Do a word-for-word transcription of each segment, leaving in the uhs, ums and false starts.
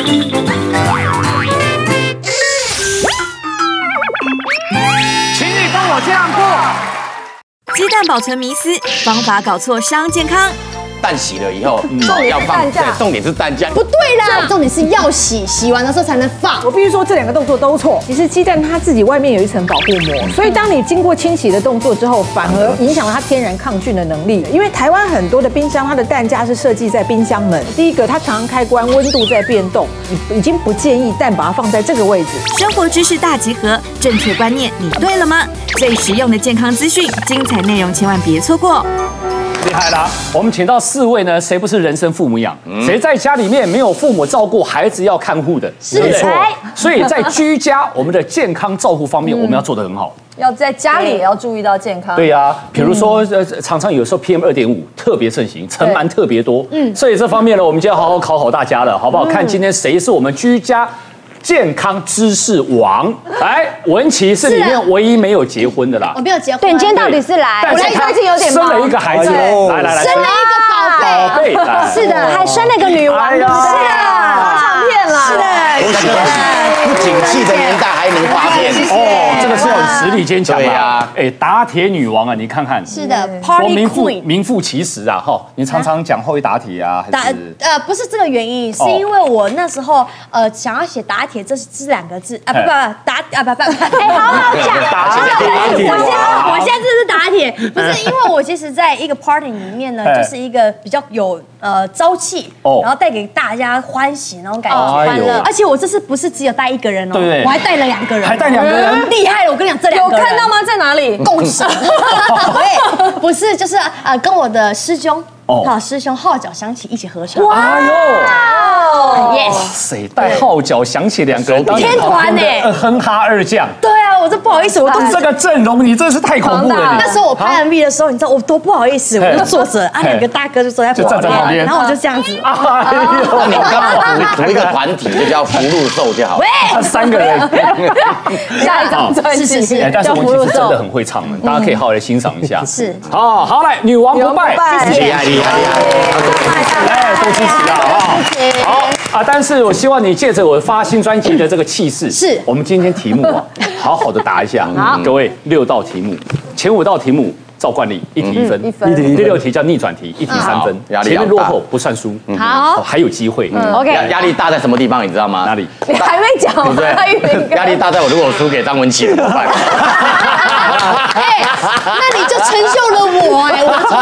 请你跟我这样做。 鸡蛋保存迷思，方法搞错伤健康。 蛋洗了以后， 重点要放， 是蛋架对，重点是蛋架。 不对啦，重点是要洗，洗完的时候才能放。 我必须说这两个动作都错。其实鸡蛋它自己外面有一层保护膜，所以当你经过清洗的动作之后，反而影响了它天然抗菌的能力。因为台湾很多的冰箱，它的蛋架是设计在冰箱门。第一个，它常常开关，温度在变动，你已经不建议蛋把它放在这个位置。 生活知识大集合，正确观念你对了吗？最实用的健康资讯，精彩内容千万别错过。 厉害啦！我们请到四位呢，谁不是人生父母养？谁在家里面没有父母照顾，孩子要看护的？ 是的， 所以在居家我们的健康照护方面，我们要做得很好。 要在家里也要注意到健康。 对呀，比如说呃，常常有时候 P M 二点五特别盛行，尘螨特别多。嗯，所以这方面呢，我们就要好好考考大家了，好不好？看今天谁是我们居家健康知识王。来，文琪是里面唯一没有结婚的啦。 我没有结婚。 对，你今天到底是来？ 但是她生了一个孩子，来来来， 生了一个宝贝。 宝贝，来是的，还生了个女王，对不对？是啊，唱片啦。是的， 不景气的年代还能发片哦，这个是很实力坚强对啊！哎，打铁女王啊，你看看。 是的我 ，Party 名副 Queen。 名副其实啊！哈，你常常讲会打铁啊， 打还是呃不是这个原因，是因为我那时候呃想要写打铁，这是这两个字啊不不打啊不不不，哎好好讲， 打铁我现在我现在这是打铁，不是因为我其实在一个 party 里面呢，就是一个比较有呃朝气，然后带给大家欢喜那种感觉，欢乐。而且我这次不是只有带一个人哦， 对， 我还带了两个人， 还带两个人， 厉害了！我跟你讲，这两个人有看到吗？在哪里？ 共赏。对，不是，就是呃，跟我的师兄，好师兄号角响起，一起合唱。 哎呦 ，yes， 哇塞，带号角响起两个人， 天团呢， 哼哈二将。 对啊，我这不好意思，我都这个阵容，你真是太恐怖了。 那时候我拍 M V 的时候，你知道我多不好意思，我就坐着，啊，两个大哥就坐在旁边，然后我就这样子。 哎呦，你刚好组一个团体，就叫福禄寿就好。 喂， 三个人。 下一张专辑是是是， 但是文琪是真的很会唱的，大家可以好好来欣赏一下。 是， 好好来，女王不败， 厉害厉害厉害，来多支持啊，好不好？好啊，但是我希望你借着我发新专辑的这个气势， 是我们今天题目啊，好好的答一下。各位六道题目，前五道题目照惯例一题一分，第六题叫逆转题，一题三分，前面落后不算输， 好， 还有机会。 OK， 压力大在什么地方？你知道吗？ 哪里？ 你还没讲， 对不对？压力大在我如果输给张文琪怎么办？ 哎，那你就成就了我哎，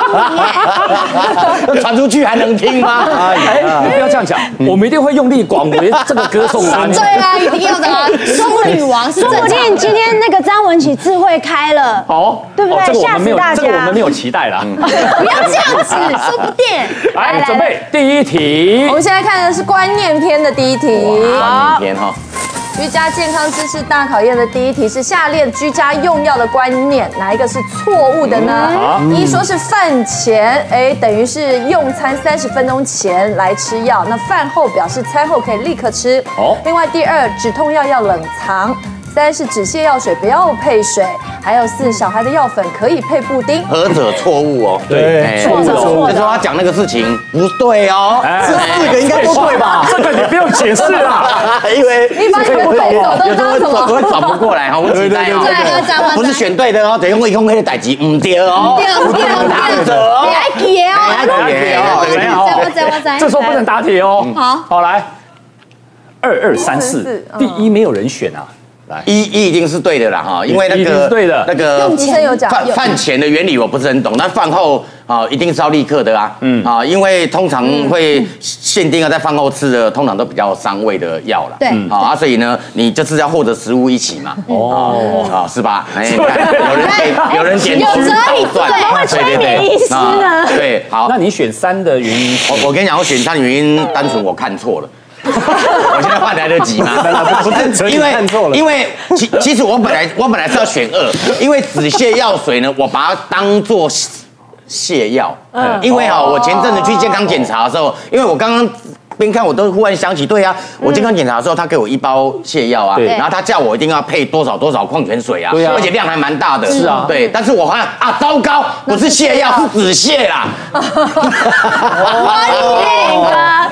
我传出去还能听吗？ 哎，你不要这样讲，我们一定会用力广为这个歌颂他。 对啊，一定要的啊，说女王是说不定今天那个张文琪智慧开了， 好， 对不对？吓死大家。 这个我们没有期待啦。 不要这样子，说不定。 来，准备第一题。 我们现在看的是观念篇的第一题。 观念篇哈。 居家健康知识大考验的第一题是下列居家用药的观念哪一个是错误的呢？一说是饭前，哎，等于是用餐三十分钟前来吃药，那饭后表示餐后可以立刻吃。哦。另外第二，止痛药要冷藏。三是止泻药水不要配水，还有四小孩的药粉可以配布丁。 何者错误哦？ 对， 错的错的。 就说他讲那个事情不对哦，这四个应该都对吧？ 这个你不用解释啦， 因为你把你的对手都当什么？ 我会转不过来哈，我期待哦。不是选对的哦，等用用黑的代级唔对哦， 对对对，你爱记哦， 爱记哦， 我知我知。 这时候不能打铁哦。 好， 好来，二二三四，第一没有人选啊。来， 一一一定是对的啦哈，因为那个对的， 那个医生有讲饭饭前的原理我不是很懂，但饭后啊一定是要立刻的啊，嗯啊，因为通常会限定要在饭后吃的，通常都比较伤胃的药了， 对， 啊，所以呢，你就是要或者食物一起嘛，哦啊是吧？哎，有人点有人点有哲理， 怎么会催眠医师呢？ 对，好， 那你选三的原因， 我我跟你讲，我选三的原因单纯我看错了。我现在换来得及吗？不是，因为因为其其实我本来我本来是要选二，因为止泻药水呢，我把它当做泻药。嗯，因为哈，我前阵子去健康检查的时候，因为我刚刚边看我都忽然想起，对啊，我健康检查的时候，他给我一包泻药啊，然后他叫我一定要配多少多少矿泉水啊，对啊，而且量还蛮大的。是啊，对，但是我好像啊，糟糕，不是泻药，是止泻啦。 我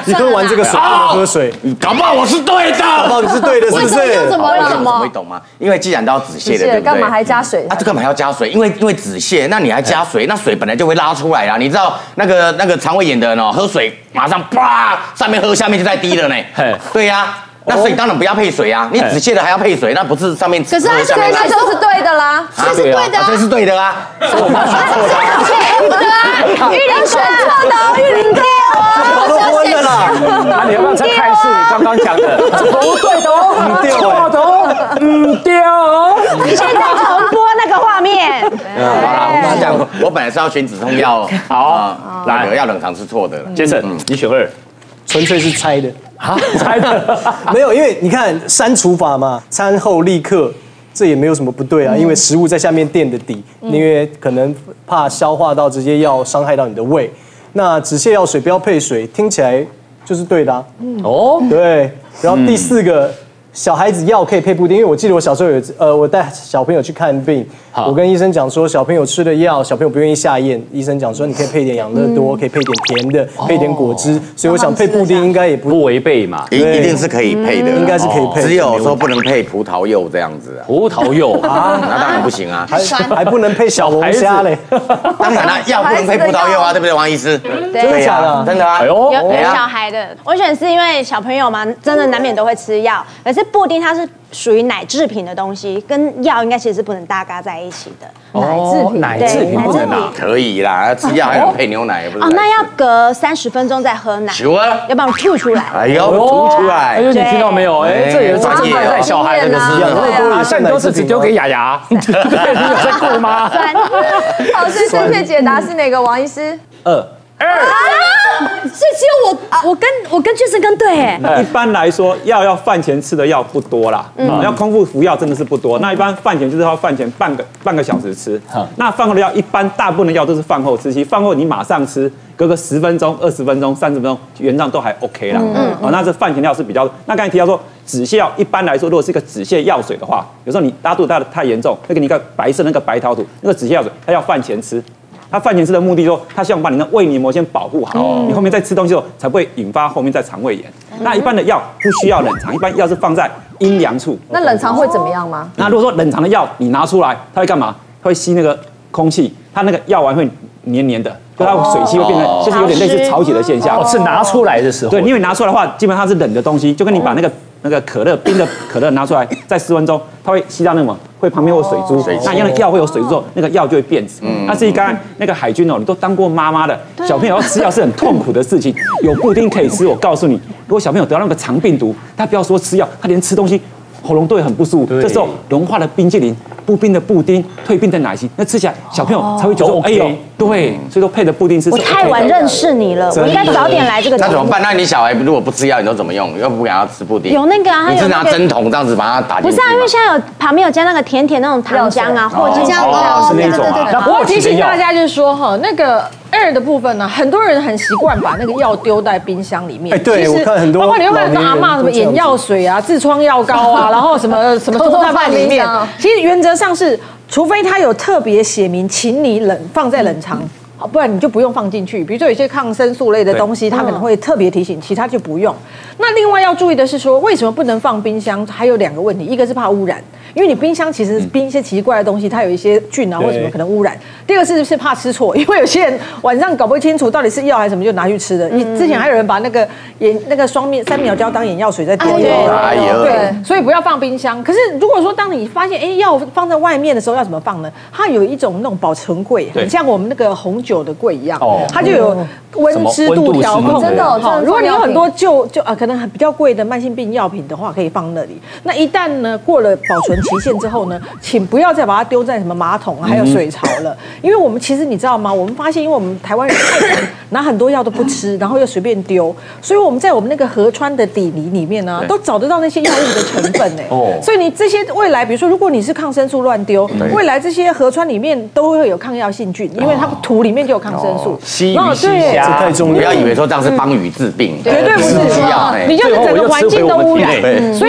你喝完这个水不能喝水， 搞不好我是对的， 搞不好你是对的，是不是？ 怎么了？ 怎么会懂吗？因为既然都要止泻的，对不对？ 干嘛还加水？ 啊，这干嘛要加水？因为因为止泻，那你还加水，那水本来就会拉出来啦。你知道那个那个肠胃炎的人哦，喝水马上啪，上面喝下面就在滴了呢。对呀。那水当然不要配水啊！你止泻的还要配水，那不是上面可是他所以那就是对的啦， 这是对的， 这是对的啊！ 我们选错的， 玉林选错的，玉林对我都昏了啦！ 那你要不要再看一次你刚刚讲的？不对的哦，错的哦，嗯，对哦。 现在重播那个画面。 好了，我跟他讲，我本来是要选止痛药， 好， 来要冷藏是错的了。 杰森，你选二。 纯粹是猜的啊，猜的没有，因为你看删除法嘛，餐后立刻，这也没有什么不对啊，因为食物在下面垫的底，因为可能怕消化到直接要伤害到你的胃。那止泻药水不要配水，听起来就是对的啊。哦，对。然后第四个，小孩子药可以配布丁，因为我记得我小时候有呃，我带小朋友去看病，我跟医生讲说，小朋友吃的药，小朋友不愿意下咽，医生讲说你可以配点养乐多，可以配点甜的，配点果汁，所以我想配布丁应该也不不违背嘛， 一一定是可以配的， 应该是可以配， 只有说不能配葡萄柚这样子啊。 葡萄柚啊，那当然不行啊， 还还不能配小龙虾嘞。 当然了，药不能配葡萄柚啊，对不对，王医师？ 真的假的？ 真的啊。 有有小孩的，我选是因为小朋友嘛，真的难免都会吃药，可是布丁它是属于奶制品的东西，跟药应该其实是不能搭嘎在一起的。 奶制品，奶制品不能拿， 可以啦，吃药还能配牛奶，也不是？ 哦，那要隔三十分钟再喝奶， 求啊， 要不然吐出来。 哎呦，吐出来！ 哎呦，你听到没有？哎，这也是专业带小孩的，可是养乐多，现在都是只丢给雅雅，你有在顾吗？ 好，所以正确解答是哪个？王医师？ 二二。 所以只有我，我跟我跟Jason跟对哎。 一般来说，药要饭前吃的药不多啦，嗯，要空腹服药真的是不多。那一般饭前就是要饭前半个半个小时吃，那饭后的药一般大部分的药都是饭后吃，其实饭后你马上吃，隔个十分钟、二十分钟、三十分钟，原则上都还 OK 啦。嗯，好，那这饭前药是比较。那刚才提到说止泻药，一般来说，如果是一个止泻药水的话，有时候你拉肚子拉的太严重，那个你看白色那个白桃土那个止泻药水，它要饭前吃。它饭前吃的目的说，它希望把你的胃黏膜先保护好，哦、你后面再吃东西后才不会引发后面再肠胃炎。嗯、那一般的药不需要冷藏，一般药是放在阴凉处。 那冷藏会怎么样吗？ 那如果说冷藏的药你拿出来，它会干嘛？它会吸那个空气，它那个药丸会黏黏的，就它水汽会变成，就是有点类似潮解的现象。 哦，是拿出来的时候。 对，因为拿出来的话，基本上是冷的东西，就跟你把那个。那个可乐冰的可乐拿出来，在十分钟，它会吸到那么，会旁边会有水珠，那一样的药会有水珠之后，那个药就会变质。嗯，那至于刚才那个海军哦，你都当过妈妈的，小朋友要吃药是很痛苦的事情。有布丁可以吃，我告诉你，如果小朋友得到那个肠病毒，他不要说吃药，他连吃东西喉咙都会很不舒服。这时候融化的冰淇淋、不冰的布丁、退冰的奶昔，那吃起来小朋友才会觉得，哎呦，对，所以说配的布丁是。 我太晚认识你了，我应该早点来这个。 那怎么办？那你小孩如果不吃药，你都怎么用？又不给他吃布丁？ 有那个啊， 你是拿针筒这样子把它打进去？ 不是啊，因为现在有旁边有加那个甜甜那种糖浆啊，或者这样哦，是那种啊。那我提醒大家就是说哈，那个二的部分呢，很多人很习惯把那个药丢在冰箱里面。 哎，对，我看很多， 包括你会看到阿嬷什么眼药水啊、痔疮药膏啊，然后什么什么都在放里面。其实原则上是，除非他有特别写明，请你冷放在冷藏。好，不然你就不用放进去。比如说有些抗生素类的东西，它可能会特别提醒，其他就不用。那另外要注意的是说，为什么不能放冰箱？还有两个问题，一个是怕污染，因为你冰箱其实冰一些奇怪的东西，它有一些菌啊或什么可能污染。第二个是是怕吃错，因为有些人晚上搞不清楚到底是药还是什么就拿去吃的。你之前还有人把那个眼那个双面三秒胶当眼药水在丢， 哎呦， 对，所以不要放冰箱。可是如果说当你发现哎药放在外面的时候要怎么放呢？它有一种那种保存柜，很像我们那个红酒的柜一样。它就有温湿度调控， 真的。 如果你有很多旧就啊，可能比较贵的慢性病药品的话，可以放那里。那一旦呢过了保存期限之后呢，请不要再把它丢在什么马桶还有水槽了，因为我们其实你知道吗？我们发现，因为我们台湾人拿很多药都不吃，然后又随便丢，所以我们在我们那个河川的底泥里面呢，都找得到那些药物的成分呢。哦，所以你这些未来，比如说如果你是抗生素乱丢，未来这些河川里面都会有抗药性菌，因为它土里面就有抗生素。 吸鱼吸虾， 这太重要。 不要以为说这样是帮鱼治病， 绝对不是，你就是整个环境都污染。所以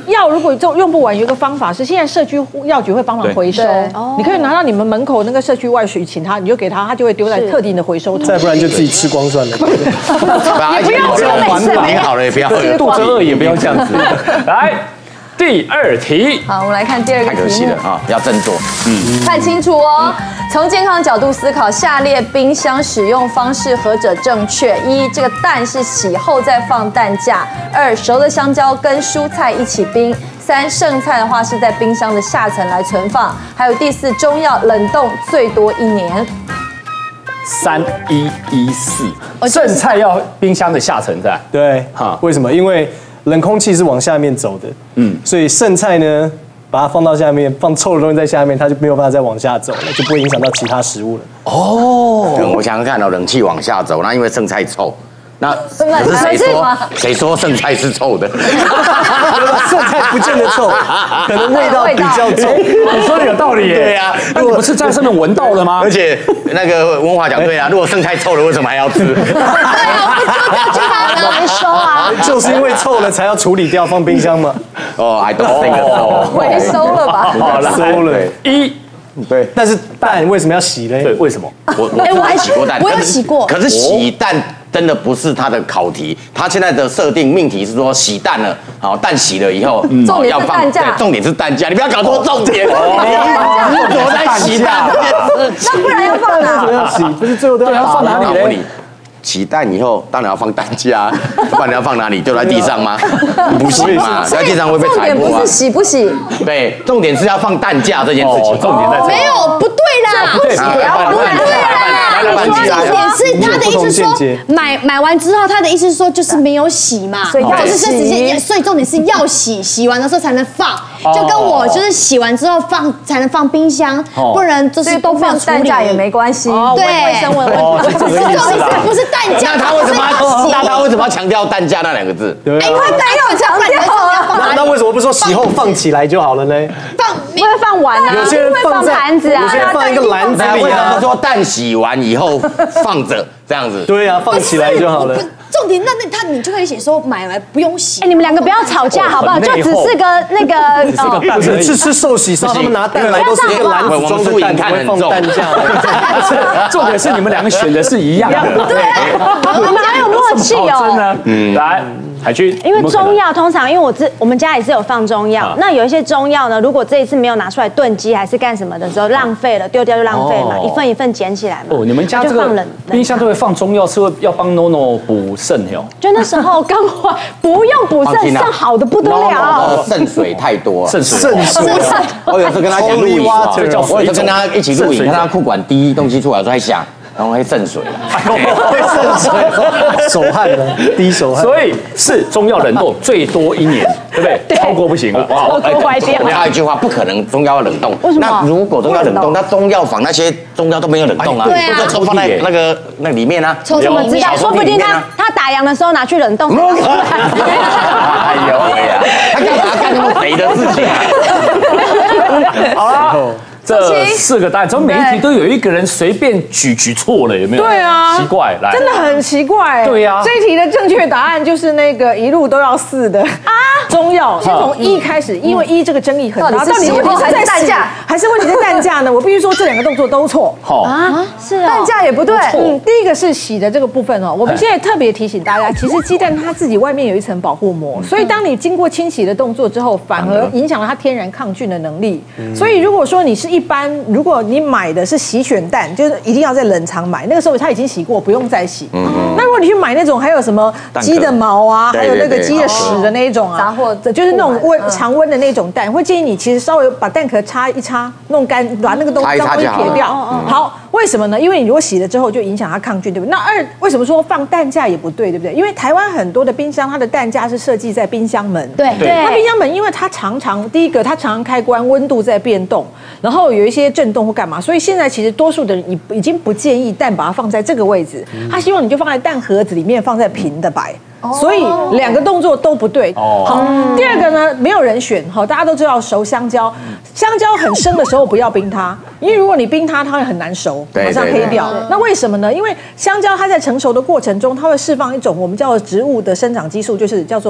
药如果用用不完，有一个方法是，现在社区药局会帮忙回收，你可以拿到你们门口那个社区外许，请他，你就给他，他就会丢在特定的回收桶。 再不然就自己吃光算了。 你不要这样子，你好了也不要， 肚子饿也不要这样子。来。第二题， 好，我们来看第二个题目。 太可惜了啊，要斟酌， 嗯，看清楚哦。从健康角度思考，下列冰箱使用方式何者正确？一，这个蛋是洗后再放蛋架；二，熟的香蕉跟蔬菜一起冰；三，剩菜的话是在冰箱的下层来存放；还有第四，中药冷冻最多一年。 三一一四，剩菜要冰箱的下层在。 对，哈，为什么？因为冷空气是往下面走的，嗯，所以剩菜呢，把它放到下面，放臭的东西在下面，它就没有办法再往下走了，就不会影响到其他食物了。 哦，我想想看哦，冷气往下走，那因为剩菜臭，那可是谁说谁说剩菜是臭的？ 剩菜不见得臭，可能味道比较重。 你说的有道理耶。 对呀， 那你不是在上面闻到了吗？ 而且那个文华讲对啊，如果剩菜臭了，为什么还要吃？ 对啊，我就把它回收啊。 就是因为臭了才要处理掉，放冰箱嘛。 哦，I don't think so。 回收了吧？ 好了， 收了。 一。 对，但是蛋为什么要洗呢？ 对，为什么？ 我我我还洗过蛋， 我有洗过。 可是洗蛋真的不是它的考题，它现在的设定命题是说洗蛋了，好，蛋洗了以后， 重点是蛋价， 重点是蛋价，你不要搞错重点。你我在洗蛋， 那不然要放哪？ 为什么要洗？不是最后都要放哪里嘞？ 起蛋以后当然要放蛋架，不然你要放哪里？丢在地上吗？不行嘛，丢在地上会被踩破啊。 重点不是洗不洗， 对，重点是要放蛋架这件事情。 重点在这。 没有，不对啦， 不对， 不对啦。重点是他的意思说，买买完之后，他的意思是说就是没有洗嘛， 所以要就是直接，所以重点是要洗，洗完的时候才能放。就跟我就是洗完之后放才能放冰箱，不然就是都放蛋架也没关系。 对， 卫生问题。 重点是不是蛋架？ 那他为什么要？那他为什么要强调蛋架那两个字？ 因为蛋要强调。 那那为什么不说洗后放起来就好了呢？ 放不会放完啊？ 有些人放在盘子啊， 有些人放一个篮子里为什啊。 么说蛋洗完以后放着这样子？ 对啊，放起来就好了。 重点，那那他你就可以写说买来不用洗。 哎，你们两个不要吵架好不好？就只是个那个不是是吃寿喜烧，他们拿蛋来都是一个篮子装的蛋，不会放蛋架。 重点是你们两个选的是一样的， 对，你们好有默契哦。 真的，嗯，来。海军， 因为中药通常，因为我自我们家也是有放中药，那有一些中药呢，如果这一次没有拿出来炖鸡还是干什么的时候，浪费了，丢掉就浪费了嘛，一份一份捡起来嘛。 哦，你们家这个冰箱都会放中药，是会要帮 NONO 补肾哟？ 就那时候刚换，不用补肾，肾好的不得了。 肾水太多， 肾水， 肾水。 我有时候跟他一起录影，我有时候跟他一起录影，看他裤管滴东西出来，我在想。然后会渗水， 会渗水，手汗的，滴手汗。 所以是中药冷冻最多一年，对不对？超过不行了， 超过坏掉。 我插一句话，不可能中药冷冻。 为什么？ 那如果中药冷冻，那中药房那些中药都没有冷冻啊， 对啊， 都放在那个那里面啊。 抽什么知道？说不定他他打烊的时候拿去冷冻。 哎呦喂呀，他干嘛干那么肥的事情啊？ 好了。这四个答案，怎么每一题都有一个人随便举举错了，有没有？ 对啊， 奇怪，来， 真的很奇怪。 对呀， 这一题的正确答案就是那个一路都要四的啊，中药先从一开始，因为一这个争议很大，到底问题是在蛋架，还是问题在蛋架呢？我必须说这两个动作都错。 好啊，是啊， 蛋架也不对。嗯，第一个是洗的这个部分哦，我们现在特别提醒大家，其实鸡蛋它自己外面有一层保护膜，所以当你经过清洗的动作之后，反而影响了它天然抗菌的能力。所以如果说你是一般，如果你买的是洗选蛋，就是一定要在冷藏买，那个时候它已经洗过，不用再洗。那如果你去买那种还有什么鸡的毛啊，还有那个鸡的屎的那一种啊， 杂货就是那种温常温的那种蛋，会建议你其实稍微把蛋壳擦一擦，弄干，把那个东西脏东西撇掉。好，为什么呢？因为你如果洗了之后就影响它抗菌，对不对？那二为什么说放蛋架也不对，对不对？因为台湾很多的冰箱，它的蛋架是设计在冰箱门。 对对， 它冰箱门因为它常常第一个它常常开关，温度在变动，然后有一些震动或干嘛，所以现在其实多数的人已已经不建议蛋把它放在这个位置，他希望你就放在蛋盒子里面，放在平的摆。所以两个动作都不对。好，第二个呢，没有人选。好，大家都知道熟香蕉，香蕉很生的时候不要冰它，因为如果你冰它，它会很难熟，马上黑掉。那为什么呢？因为香蕉它在成熟的过程中，它会释放一种我们叫做植物的生长激素，就是叫做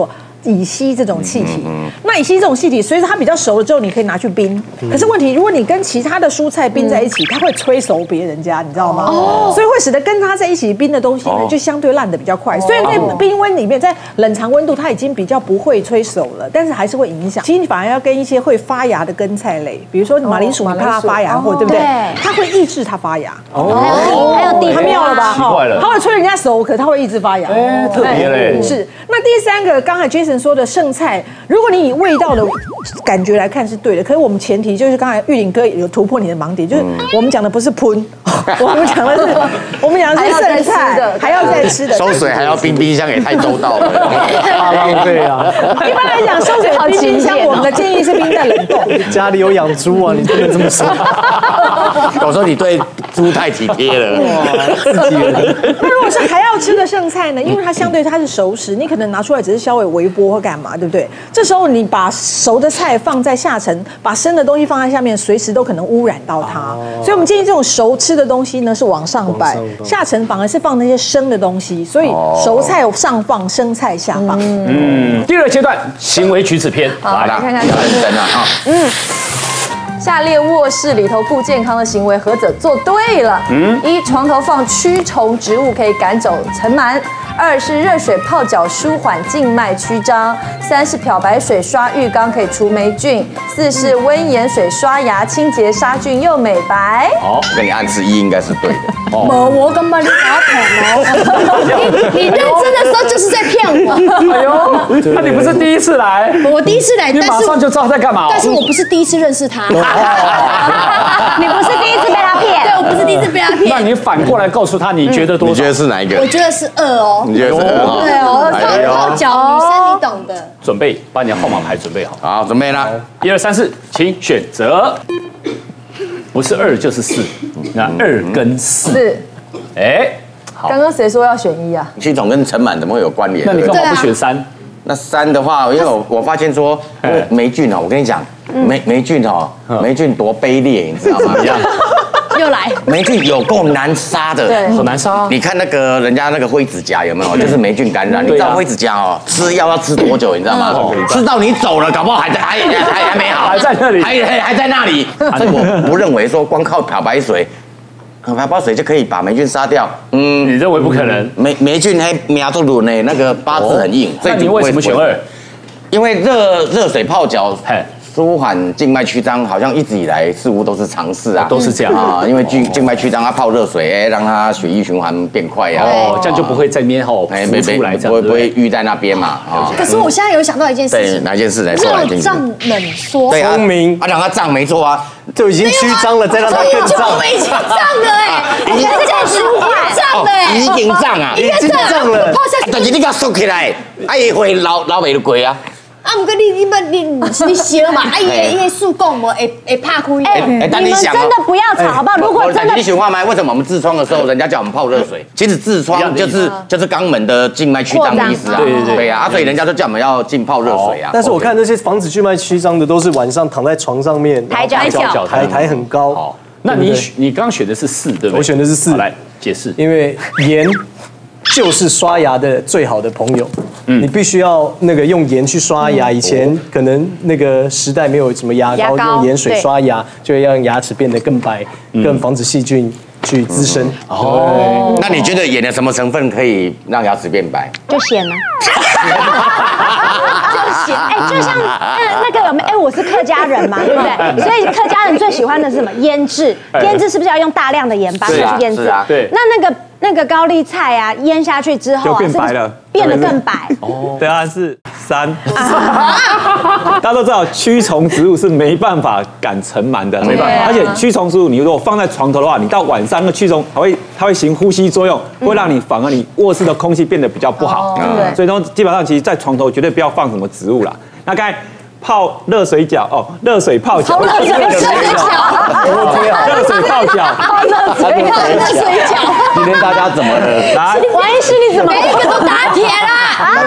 乙烯这种气体。那乙烯这种气体，随着它比较熟了之后，你可以拿去冰。可是问题，如果你跟其他的蔬菜冰在一起，它会催熟别人家，你知道吗？哦，所以会使得跟它在一起冰的东西呢，就相对烂的比较快。所以在冰温里面，在冷藏温度，它已经比较不会催熟了，但是还是会影响。其实你反而要跟一些会发芽的根菜类，比如说马铃薯，你怕它发芽，或对不对？它会抑制它发芽。 哦，还有地， 太妙了吧？ 奇怪了， 它会催人家熟，可它会抑制发芽。 哎，特别嘞。 是。那第三个，刚才 Jason 说的剩菜，如果你以味道的感觉来看是对的，可是我们前提就是刚才玉林哥有突破你的盲点，就是我们讲的不是喷，我们讲的是我们讲的是剩菜，还要再吃的， 收水还要冰冰箱，也太周到了， 大浪费啊！ 一般来讲，收水冰冰箱，我们的建议是冰在冷冻。 家里有养猪啊，你不能这么说。 我说你对猪太体贴了， 自己人。 那如果是还要吃的剩菜呢？因为它相对它是熟食，你可能拿出来只是稍微微波或干嘛，对不对？这时候你把熟的菜放在下层，把生的东西放在下面，随时都可能污染到它。所以我们建议这种熟吃的东西呢是往上摆，下层反而是放那些生的东西。所以熟菜上放，生菜下放。 嗯，第二阶段行为举止篇， 好，来看看认真啊！ 嗯。下列卧室里头不健康的行为，何者做对了？嗯，一床头放驱虫植物可以赶走尘螨；二是热水泡脚舒缓静脉曲张；三是漂白水刷浴缸可以除霉菌；四是温盐水刷牙清洁杀菌又美白。 好，跟你暗示一应该是对的。 我我根本就打骗哦！你你认真的时候就是在骗我。 哎呦，那你不是第一次来？ 我第一次来， 你马上就知道他在干嘛。 但是我不是第一次认识他。 你不是第一次被他骗？ 对，我不是第一次被他骗。 那你反过来告诉他，你觉得多少？ 你觉得是哪一个？ 我觉得是二哦。 你觉得是二哦？ 对哦，泡泡脚，女生你懂的。 准备，把你的号码牌准备好。 好，准备了。 一二三四，请选择。不是二就是四，那二跟四。 是。 哎，好。 刚刚谁说要选一啊？ 驱虫跟尘螨怎么会有关联？ 那你干嘛不选三？ 那三的话，因为我我发现说，因为霉菌哦，我跟你讲，霉霉菌哦，霉菌多卑劣，你知道吗？ 又来， 霉菌有够难杀的， 对， 好难杀。 你看那个人家那个灰指甲有没有？就是霉菌感染，你知道灰指甲哦，吃药要吃多久？你知道吗？吃到你走了，搞不好还在还还还没好， 还在那里， 还还还在那里。所以我不认为说光靠漂白水。漂白水就可以把霉菌杀掉？ 嗯，你认为不可能？ 霉霉菌还苗都软呢，那个八字很硬。 所以你为什么选二？ 因为热热水泡脚，舒缓静脉曲张，好像一直以来似乎都是常事啊， 都是这样啊。因为静静脉曲张，它泡热水，哎，让它血液循环变快呀。 哦，这样就不会在那边吼浮出来，这样不会不会淤在那边嘛。啊。 可是我现在有想到一件事情， 哪件事来说来听听？ 胀冷缩。 对啊， 聪明啊，让它胀没错啊。 就已经曲张了，再让它更胀。 我们已经胀了哎，已经舒缓胀了哎， 已经胀啊， 已经胀了。 但是你给它收起来，哎，会老老袂就过啊。 啊，不过你你们你你烧嘛，啊，伊伊速供无会会拍开。 哎，你们真的不要吵好不好？如果真的， 你喜欢吗？为什么我们痔疮的时候，人家叫我们泡热水？其实痔疮就是就是肛门的静脉曲张的意思啊。 对对对， 对啊，所以人家就叫我们要浸泡热水啊。 但是我看那些防止静脉曲张的，都是晚上躺在床上面， 抬脚脚抬抬很高。 好，那你你刚选的是四，对不对？ 我选的是四。 来解释， 因为盐就是刷牙的最好的朋友。嗯，你必须要那个用盐去刷牙。以前可能那个时代没有什么牙膏，用盐水刷牙就会让牙齿变得更白，更防止细菌去滋生。 哦，那你觉得盐的什么成分可以让牙齿变白？ 就咸啊。就咸，哎，就像那那个有没有？哎，我是客家人嘛，对不对？所以客家人最喜欢的是什么？腌制。腌制是不是要用大量的盐巴去腌制？ 对。 那那个那个高丽菜啊，腌下去之后啊， 变白了， 变得更白。 哦，答案是三。大家都知道，驱虫植物是没办法赶尘螨的，没办法。而且驱虫植物，你如果放在床头的话，你到晚上那个驱虫还会它会行呼吸作用，会让你反而你卧室的空气变得比较不好。所以说基本上其实在床头绝对不要放什么植物啦。那刚才泡热水脚哦，热水泡脚， 热水脚， 热水泡脚， 泡热水泡热水脚。 今天大家怎么了？ 来， 王医师你怎么每一个都打铁啦？ 那个被那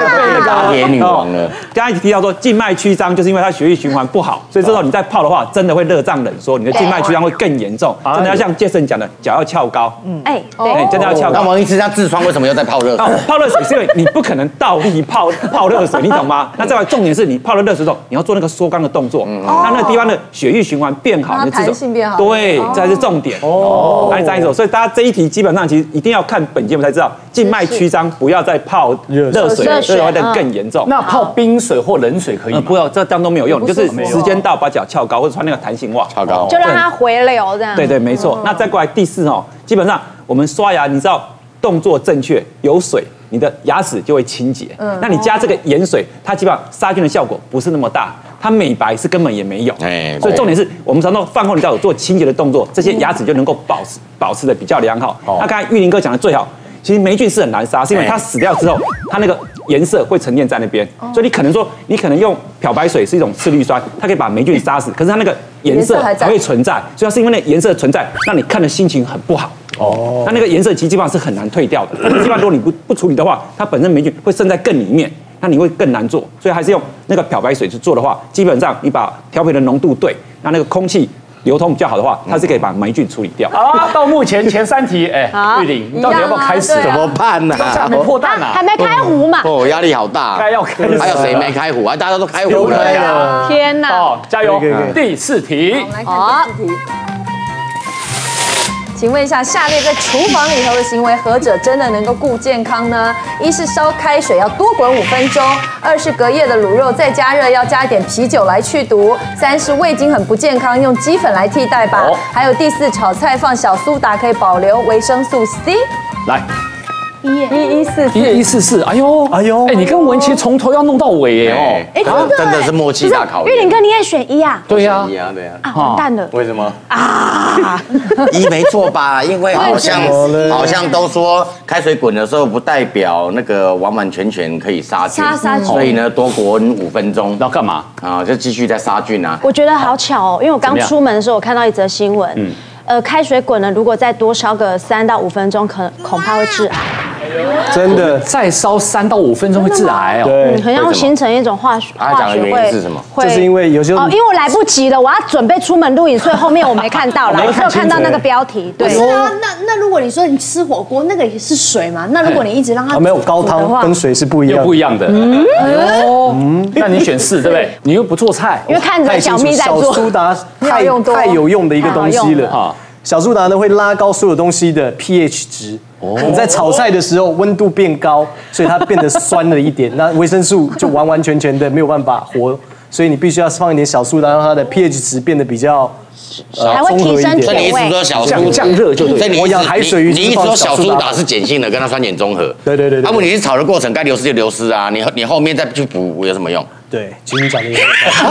打铁女王了。 刚才提到说静脉曲张，就是因为它血液循环不好，所以这时候你在泡的话，真的会热胀冷缩，你的静脉曲张会更严重。真的要像杰森讲的，脚要翘高。嗯，哎，对，真的要翘高。 那王医师他痔疮为什么又在泡热水？ 泡热水是因为你不可能倒立泡泡热水，你懂吗？那再来重点是你泡了热水之后，你要做那个缩肛的动作，让那个地方的血液循环变好， 你的弹性变好。 对，这才是重点。哦，来张医生，所以大家这一题基本上其实一定要看本节目才知道，静脉曲张不要再泡热水，热水会更严重。 那泡冰水或冷水可以吗？ 不要，这当都没有用，就是时间到把脚翘高，或者穿那个弹性袜， 翘高， 就让它回流这样。 对对，没错。那再过来第四哦，基本上我们刷牙，你知道动作正确，有水，你的牙齿就会清洁。嗯，那你加这个盐水，它基本上杀菌的效果不是那么大，它美白是根本也没有。哎，所以重点是我们常说饭后你只要有做清洁的动作，这些牙齿就能够保持保持的比较良好。那刚才玉林哥讲的最好。其实霉菌是很难杀，是因为它死掉之后，它那个颜色会沉淀在那边，所以你可能说，你可能用漂白水是一种次氯酸，它可以把霉菌杀死，可是它那个颜色还会存在，所以它是因为那颜色存在，让你看的心情很不好。哦，那那个颜色其实基本上是很难退掉的，基本上如果你不不处理的话，它本身霉菌会渗在更里面，那你会更难做，所以还是用那个漂白水去做的话，基本上你把调配的浓度对，那那个空气流通比较好的话，它是可以把霉菌处理掉。 好啊，到目前前三题，哎，玉玲，你到底要不要开始？ 怎么办呢？ 还没破蛋啊？ 还没开壶嘛？ 哦，压力好大。 该要开始。 还有谁没开壶啊？大家都开壶了呀！ 天哪！ 哦，加油！第四题。 我们来看第四题。请问一下，下列在厨房里头的行为，何者真的能够顾健康呢？一是烧开水要多滚五分钟，二是隔夜的卤肉再加热要加一点啤酒来去毒，三是味精很不健康，用鸡粉来替代吧。哦、还有第四，炒菜放小苏打可以保留维生素 C。 来。 一一一四四一一四四，哎呦哎呦，哎，你跟文琪从头要弄到尾耶哦， 哎， 真的是默契大考验。 玉林哥，你也选一啊？ 对呀， 一啊，对呀。 啊，完蛋了。 为什么啊？一没错吧？因为好像好像都说开水滚的时候不代表那个完完全全可以杀菌， 杀杀菌， 所以呢多滚五分钟。 要干嘛啊？就继续在杀菌啊。 我觉得好巧哦，因为我刚出门的时候我看到一则新闻，嗯，呃，开水滚了，如果再多烧个三到五分钟，可恐怕会致癌。 真的， 再烧三到五分钟会致癌哦。 对， 好像会形成一种化学。 他讲的原因是什么？ 就是因为有些哦，因为我来不及了，我要准备出门录影，所以后面我没看到了，我只有看到那个标题。 对啊，那那如果你说你吃火锅，那个也是水嘛？那如果你一直让它没有高汤跟水是不一样， 不一样的。嗯哦，那你选四对不对？你又不做菜， 因为看着小咪在做。 小苏打太太有用的一个东西了啊。小苏打呢会拉高所有东西的 pH 值，哦、你在炒菜的时候温度变高，所以它变得酸了一点，那维生素就完完全全的没有办法活，所以你必须要放一点小苏打，让它的 pH 值变得比较呃还会提升所以你意思说小苏降热就对， 所以你养海水鱼，你意思说小苏打是碱性的，跟它酸碱中和。 对对对对。 那么你是炒的过程该流失就流失啊，你你后面再去补有什么用？ 对，其实你讲的也。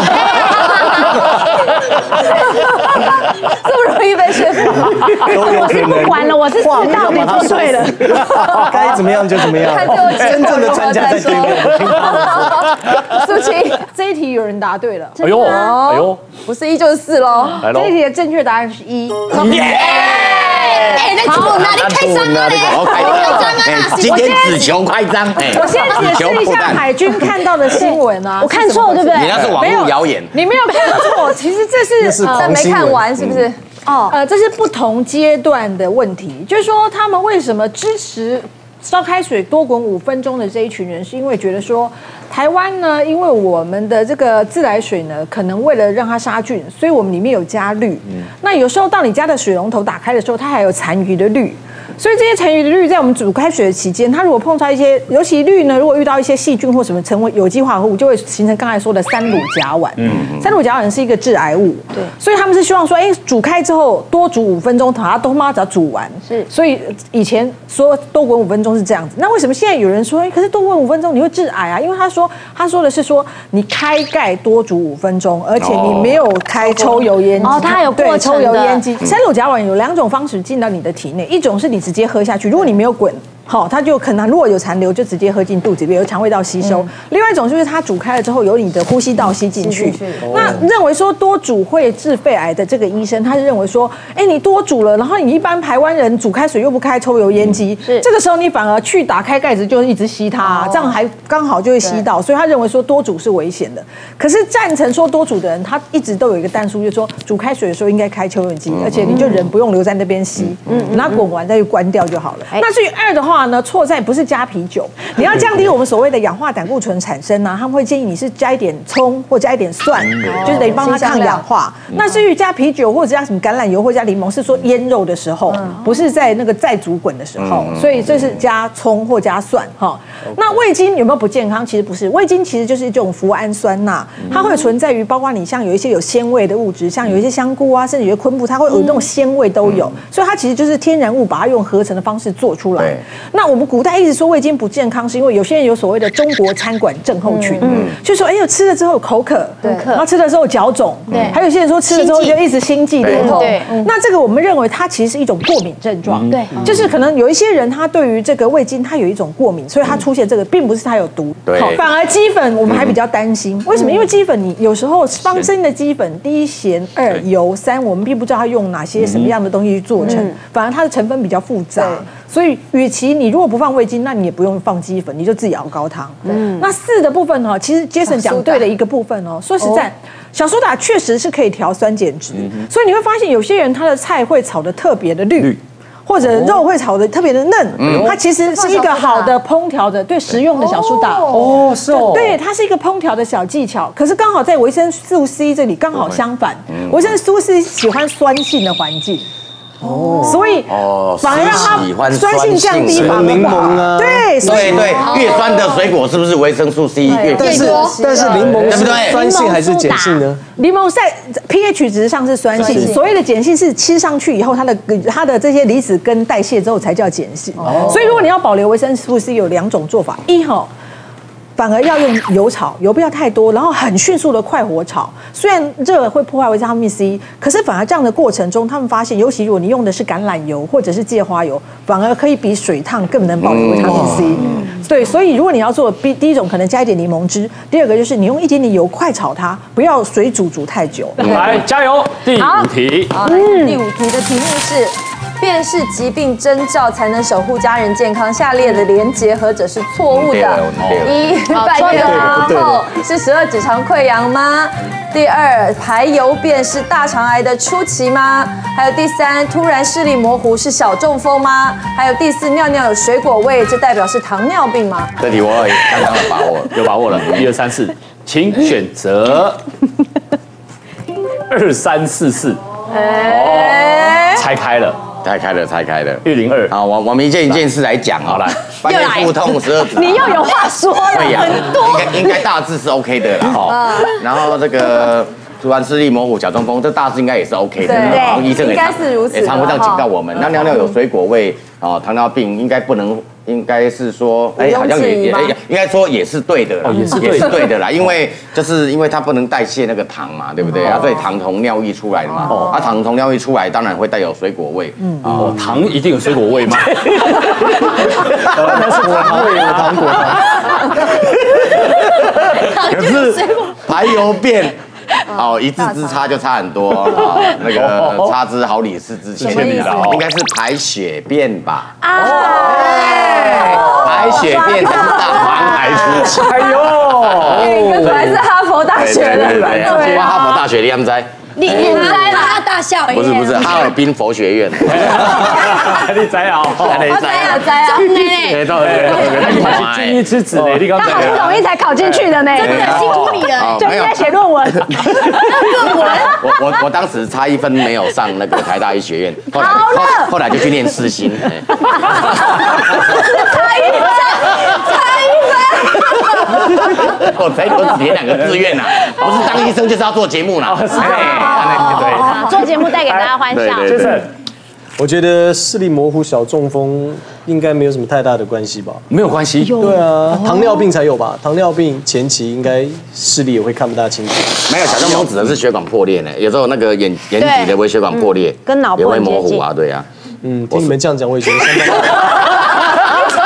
这么容易被说服？ 我是不管了，我是知道你做对了， 该怎么样就怎么样。真正的专家在对面。 苏晴， 这一题有人答对了。 哎呦，哎呦， 不是一就是四喽。 来喽。 这一题的正确答案是一。 耶！ 哎，那怎么哪里开张啊？ 好开张！今天只求开张。 我先解释一下海军看到的新闻啊。 我看错对不对？ 你那是网络谣言。 你没有看错，其实这是呃没看完是不是？ 哦，呃，这是不同阶段的问题，就是说他们为什么支持烧开水多滚五分钟的这一群人，是因为觉得说台湾呢，因为我们的这个自来水呢，可能为了让它杀菌，所以我们里面有加氯。嗯、那有时候当你家的水龙头打开的时候，它还有残余的氯。所以这些残余的氯在我们煮开水的期间，它如果碰到一些，尤其氯呢，如果遇到一些细菌或什么成为有机化合物，就会形成刚才说的三卤甲烷。嗯，三卤甲烷是一个致癌物。对，所以他们是希望说，哎，煮开之后多煮五分钟，把它都妈只要煮完。是，所以以前说多滚五分钟是这样子。那为什么现在有人说，哎，可是多滚五分钟你会致癌啊？因为他说他说的是说你开盖多煮五分钟，而且你没有开抽油烟机。 哦，它有过程的。 抽油烟机，三卤甲烷有两种方式进到你的体内，一种是你直接喝下去，如果你没有滚好，它就可能如果有残留，就直接喝进肚子里，由肠胃道吸收。嗯、另外一种就是它煮开了之后，由你的呼吸道吸进去。那认为说多煮会致肺癌的这个医生，他是认为说，哎，你多煮了，然后你一般台湾人煮开水又不开抽油烟机，嗯、这个时候你反而去打开盖子就一直吸它，哦、这样还刚好就会吸到，所以他认为说多煮是危险的。可是赞成说多煮的人，他一直都有一个但书，就是说煮开水的时候应该开抽油烟机，嗯、而且你就人不用留在那边吸，嗯，然后滚完再关掉就好了。嗯、那至于二的话呢，错在不是加啤酒，你要降低我们所谓的氧化胆固醇产生呢、啊，他们会建议你是加一点葱或加一点蒜，嗯、就是等于帮它抗氧化。嗯、那至于加啤酒或者加什么橄榄油或加柠檬，是说腌肉的时候，嗯、不是在那个再煮滚的时候，嗯、所以这是加葱或加蒜哈。嗯、那味精有没有不健康？其实不是，味精其实就是一种脯氨酸钠，它会存在于包括你像有一些有鲜味的物质，像有一些香菇啊，甚至有些昆布，它会有那种鲜味都有，嗯、所以它其实就是天然物，把它用合成的方式做出来。那我们古代一直说味精不健康，是因为有些人有所谓的中国餐馆症候群，嗯，就说哎呦吃了之后口渴，对，然后吃了之后脚肿，对，还有些人说吃了之后就一直心悸连痛，对，那这个我们认为它其实是一种过敏症状，对，就是可能有一些人他对于这个味精他有一种过敏，所以他出现这个，并不是他有毒，对，反而鸡粉我们还比较担心，为什么？因为鸡粉你有时候方生的鸡粉，第一咸，二油，三我们并不知道它用哪些什么样的东西去做成，反而它的成分比较复杂。所以，与其你如果不放味精，那你也不用放鸡粉，你就自己熬高汤。嗯，那四的部分哈，其实 Jason 讲对了一个部分哦。说实在，小苏打确实是可以调酸碱值，所以你会发现有些人他的菜会炒得特别的绿。或者肉会炒的特别的嫩，嗯、它其实是一个好的烹调的，对食用的小苏打哦，是哦， 对，它是一个烹调的小技巧。可是刚好在维生素 C 这里刚好相反，嗯、维生素 C 喜欢酸性的环境。哦，所以反而让它酸性降低， 柠檬啊， 对对对，越酸的水果是不是维生素 C 越多？ 但是但是柠檬对不对？酸性还是碱性呢？ 柠檬在 pH 值上是酸性，所谓的碱性是吃上去以后，它的它的这些离子跟代谢之后才叫碱性。所以如果你要保留维生素 C， 有两种做法，一哈。反而要用油炒，油不要太多，然后很迅速的快火炒。虽然热会破坏维他命 C， 可是反而这样的过程中，他们发现，尤其如果你用的是橄榄油或者是芥花油，反而可以比水烫更能保留维他命 C。嗯、对，所以如果你要做第第一种，可能加一点柠檬汁；第二个就是你用一点点油快炒它，不要水煮煮太久。 来，加油！第五题， 嗯，第五题的题目是。辨识疾病征兆才能守护家人健康，下列的连结何者是错误的？一，半夜汤后是十二指肠溃疡吗？第二，排油便是大肠癌的初期吗？还有第三，突然视力模糊是小中风吗？还有第四，尿尿有水果味，这代表是糖尿病吗？ 这题我刚刚有把握， 有把握了。一二三四，请选择。二三四四，哦，拆开了。 拆开了，拆开了。 一零二啊，我我们一件一件事来讲好了。半夜腹痛十二指， 你又有话说了，很多。 应该应该大致是 OK 的啦。哈，然后这个突然视力模糊、小中风，这大致应该也是 OK 的。 对， 医生也应该是如此， 也常会这样警告我们。那尿尿有水果味啊，糖尿病应该不能。应该是说，哎，好像也也应该说也是对的啦，也是也是对的啦，因为就是因为它不能代谢那个糖嘛，对不对啊？所以糖从尿液出来的嘛，啊，糖从尿液出来，当然会带有水果味。嗯， 哦，糖一定有水果味吗？ 当然是果糖味，果糖果糖。可是排油便。哦，一字之差就差很多啊！那个差之毫厘，失之千里了，应该是排血便吧？啊，排血便才是大肠癌初期。 哎呦， 跟果然是哈佛大学的， 对，哈佛大学的，他们在。 你你在他大笑？ 不是不是，哈尔滨佛学院。 你知啊？ 你知啊？知啊？ 真的嘞！ 对对对， 军医之子嘞！你刚才好不容易才考进去的呢， 真的辛苦你了， 就应该写论文。 论文？ 我我我当时差一分没有上那个台大医学院，后来后来就去念世新。 差一分，差一分。 我才我只填两个志愿呐，不是当医生就是要做节目啦。 对，做节目带给大家欢笑。 就是， 我觉得视力模糊、小中风应该没有什么太大的关系吧？ 没有关系。 对啊，糖尿病才有吧？糖尿病前期应该视力也会看不大清楚。 没有，小中风指的是血管破裂呢，有时候那个眼眼底的微血管破裂， 跟脑也会模糊啊，对啊。 嗯，听你们这样讲，我也觉得相当。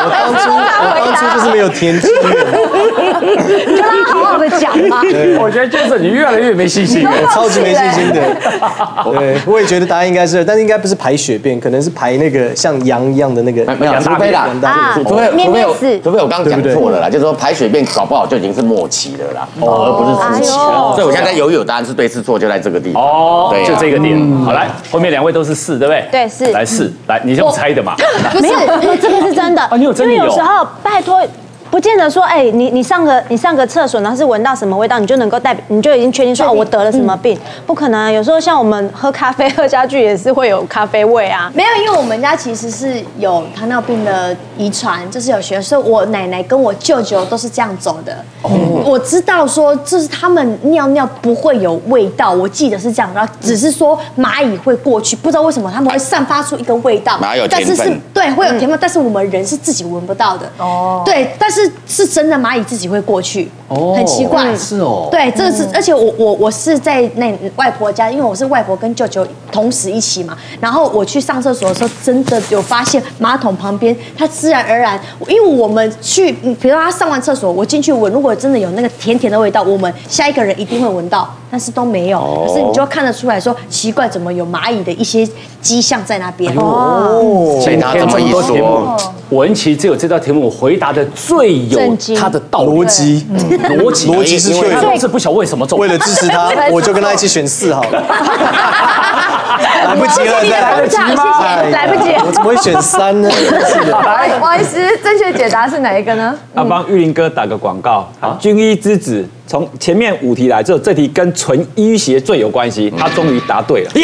我当初我当初就是没有填志愿， 你就让他好好的讲嘛。 我觉得就是你越来越没信心了， 我超级没信心的。对，我也觉得答案应该是，但是应该不是排血便，可能是排那个像羊一样的那个没有，除非啦，除非除非我除非我刚刚讲错了啦，就是说排血便搞不好就已经是末期了啦，哦，而不是初期了。所以我现在犹豫有答案是对是错，就在这个地方。 哦，对，就这个点。好，来，后面两位都是四，对不对？ 对，是。 来四，来，你用猜的嘛？ 没有，这个是真的。 啊，你有真的有？ 因为有时候拜托。不见得说，哎，你你上个你上个厕所，然后是闻到什么味道，你就能够代表，你就已经确定说，哦，我得了什么病？不可能，有时候像我们喝咖啡、喝家具也是会有咖啡味啊。 没有，因为我们家其实是有糖尿病的遗传，就是有学，所以我奶奶跟我舅舅都是这样走的。我知道说，就是他们尿尿不会有味道，我记得是这样，然后只是说蚂蚁会过去，不知道为什么他们会散发出一个味道， 哪有甜分？ 但是是对会有甜分，但是我们人是自己闻不到的。哦，对，但是。是是真的，蚂蚁自己会过去，哦，很奇怪， 是哦， 对，这个是，而且我我我是在那外婆家，因为我是外婆跟舅舅同时一起嘛，然后我去上厕所的时候，真的有发现马桶旁边，它自然而然，因为我们去，比如说他上完厕所，我进去闻，如果真的有那个甜甜的味道，我们下一个人一定会闻到，但是都没有，可是你就看得出来说，奇怪，怎么有蚂蚁的一些迹象在那边？ 哦，所以他这么一说， 文琪只有这道题目回答的最有他的道逻辑， 逻辑逻辑是确的，是不晓得为什么中。 为了支持他，我就跟他一起选四好了。来不及了， 来不及吗？来不及。 我怎么会选三呢？ 不好意思，正确解答是哪一个呢？ 要帮玉林哥打个广告。军医之子，从前面五题来之后，这题跟纯医学最有关系，他终于答对了。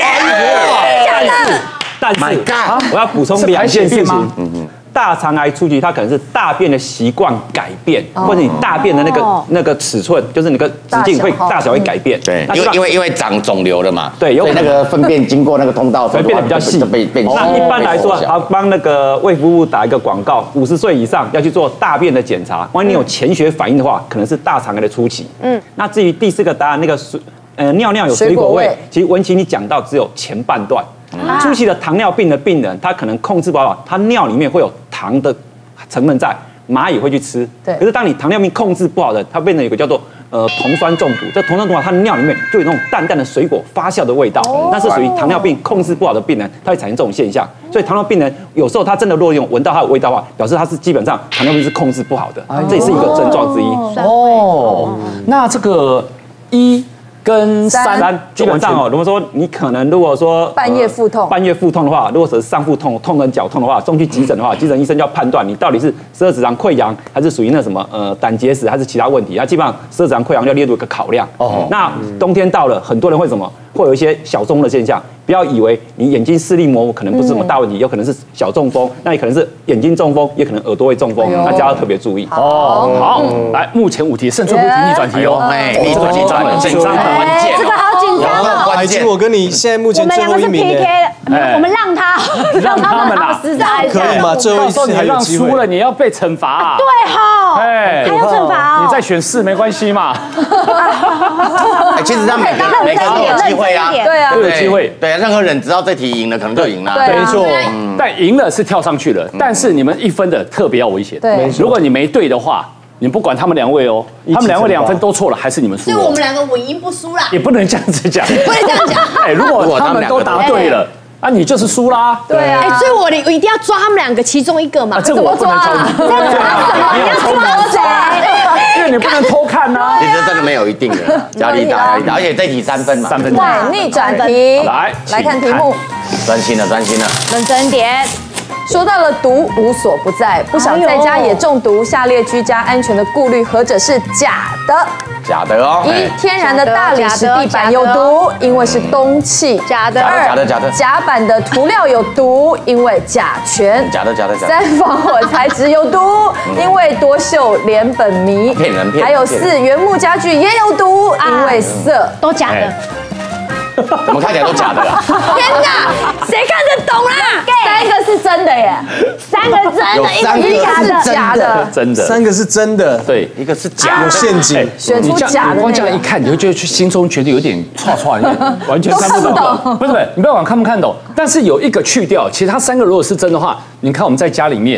但是，但是，我要补充两件事情。大肠癌初期，它可能是大便的习惯改变，或者你大便的那个那个尺寸，就是那个直径会大小会改变。 对，因为因为因为长肿瘤了嘛， 对， 所以那个粪便经过那个通道， 会变得比较细， 被变细。 那一般来说，好帮那个卫福部打一个广告，五十岁以上要去做大便的检查，万一你有潜血反应的话，可能是大肠癌的初期。嗯，那至于第四个答案，那个水呃尿尿有水果味，其实文琪你讲到只有前半段。初期的糖尿病的病人，他可能控制不好，他尿里面会有糖的成分在，蚂蚁会去吃。对。可是当你糖尿病控制不好的，它变成有一个叫做呃酮酸中毒。这酮酸中毒，它的尿里面就有那种淡淡的水果发酵的味道，那是属于糖尿病控制不好的病人，他会产生这种现象。所以糖尿病人有时候他真的如果有闻到它的味道的话，表示他是基本上糖尿病是控制不好的，这也是一个症状之一。 哦，那这个一。跟三基本上哦，如果说你可能如果说半夜腹痛， 半夜腹痛的话，如果是上腹痛、痛跟脚痛的话，送去急诊的话，急诊医生就要判断你到底是十二指肠溃疡，还是属于那什么呃胆结石，还是其他问题。它基本上十二指肠溃疡要列入一个考量。哦，那冬天到了，很多人会什么？会有一些小中的现象，不要以为你眼睛视力模糊可能不是什么大问题，有可能是小中风，那也可能是眼睛中风，也可能耳朵会中风，大家要特别注意。 哦，好，来，目前五题，胜出不题逆转题哦， 哎，逆转逆转，紧张的关键， 这个好紧张哦。 海军，我跟你现在目前最后一名， 我们两个是 P K， 我们让他， 让他们好实在， 可以吗？最后一次还有机会， 输了你要被惩罚。 对哈，哎，还要惩罚哦。 你再选四没关系嘛。 哎，其实他每个每个都有机会啊， 对啊。 有机会， 对，任何人只要这题赢了，可能就赢了。 没错，但赢了是跳上去了，但是你们一分的特别要危险。 对， 如果你没对的话，你不管他们两位哦，他们两位两分都错了，还是你们输。 所以我们两个稳赢不输啦。 也不能这样子讲， 不能这样讲。 哎，如果他们都答对了，啊，你就是输啦。 对啊，哎，所以我我一定要抓他们两个其中一个嘛。 这我不能抓， 这抓什么？你要抓谁？ 因为你不能偷看呐。 其实真的没有一定的，压力大，压力大，而且这题三分嘛， 三分。 对，逆转题， 来来看题目， 专心了，专心了， 认真点。 说到了毒无所不在，不想在家也中毒，下列居家安全的顾虑何者是假的？ 假的哦。 一，天然的大理石地板有毒，因为是氡气。 假的。 假的假的。 甲板的涂料有毒，因为甲醛。 假的假的假的。 三，防火材质有毒，因为多溴联苯醚。 骗人骗人。 还有四，原木家具也有毒，因为色。 都假的。 怎么看起来都假的啦？ 天哪，谁看得懂啦？ 三个是真的耶， 三个真的，一个是假的， 真的， 三个是真的， 对， 一个是假， 有陷阱。 选出假的， 你光这样一看，你会觉得心中觉得有点歘歘，完全看不懂。不是不是，你不要管看不看懂，但是有一个去掉，其实它三个如果是真的话，你看我们在家里面。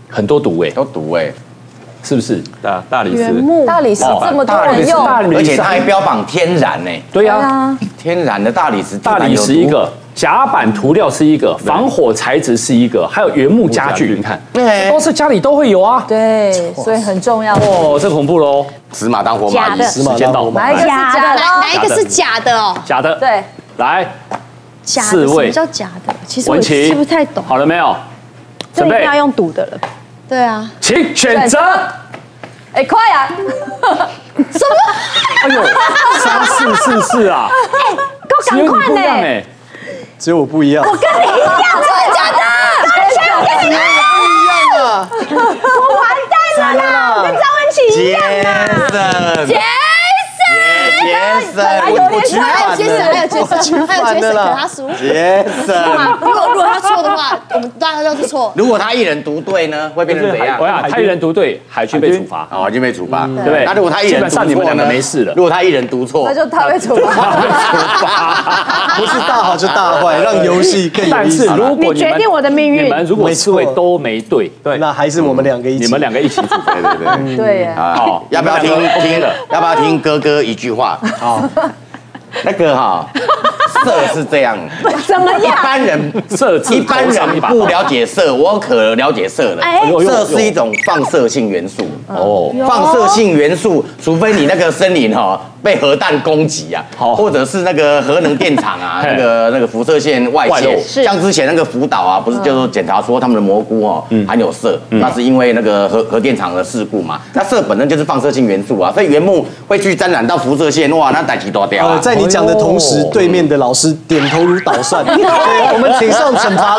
很多毒哎， 都毒哎。 是不是？ 大大理石， 大理石这么多人用， 而且它还标榜天然呢。 对呀， 天然的大理石， 大理石一个，甲板涂料是一个，防火材质是一个，还有原木家具，你看，都是家里都会有啊。 对，所以很重要。 哦，这恐怖喽！ 死马当活马医， 时间到， 哪一个是假的？ 哪一个是假的哦？ 假的。 对， 来， 假的，什么叫假的？其实我是不太懂。 好了没有？ 准备要用赌的了。 对啊， 请选择。 哎，快呀！ 什么？ 哎呦，三四四四啊！ 哎，够赶快呢！ 只有我不一样。 我跟你一样，真的假的？我跟你一样啊！我完蛋了啦！我跟张文琪一样啊！ 杰森，杰森， 还有点还有杰森，还有杰森，还有杰森，给他输。 杰森， 如果如果他错的话，我们大家都是错。 如果他一人独对呢，会变成怎样？ 我想他一人独对，海军被处罚， 哦，就被处罚， 对不对？ 那如果他一人基本上你们两个没事了。 如果他一人独错， 那就他被处罚。 不是大好就大坏，让游戏更有意思。 但是如果你决定我的命运， 你们如果四位都没对， 对，那还是我们两个一起， 你们两个一起组。 对对对， 对呀。 好，要不要听听？要不要听哥哥一句话？好，那个哈。色是这样， 怎么样？ 一般人色， 一般人不了解色，我可了解色了。色是一种放射性元素哦，放射性元素，除非你那个森林哈被核弹攻击啊，或者是那个核能电厂啊，那个那个辐射线外泄，像之前那个福岛啊，不是就是检查说他们的蘑菇哦含有铯，那是因为那个核核电厂的事故嘛。那铯本身就是放射性元素啊，所以原木会去沾染到辐射线，哇，那逮起多掉啊！ 在你讲的同时，对面的老师点头如捣蒜，对，我们请上惩罚了。